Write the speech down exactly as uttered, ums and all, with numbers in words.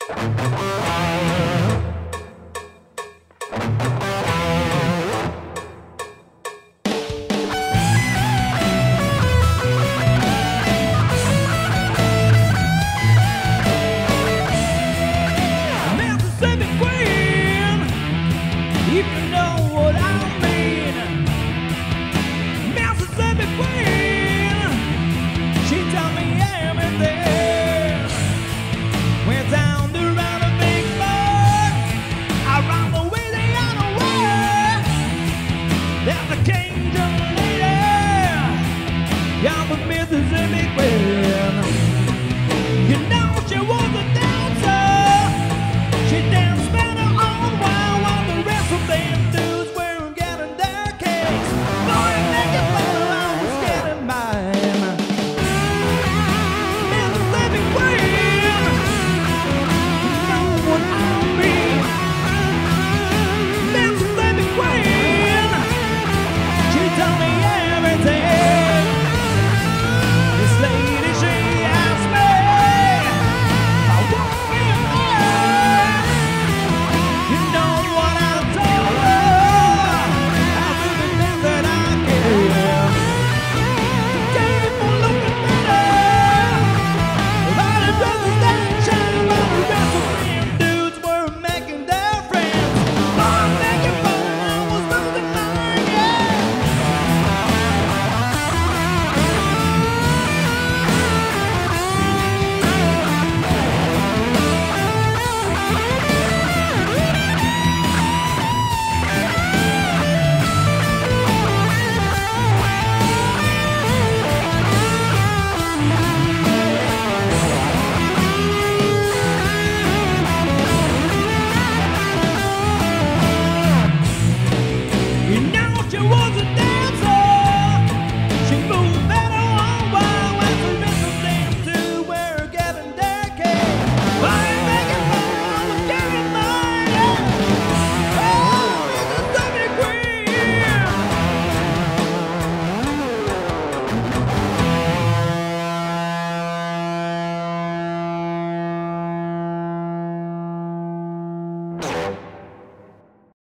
Mississippi Queen, if you know what I mean. Mississippi Queen, she tell me everything. Went down the road of Big Bird, around the Louisiana way. There's a Cajun lady, yeah,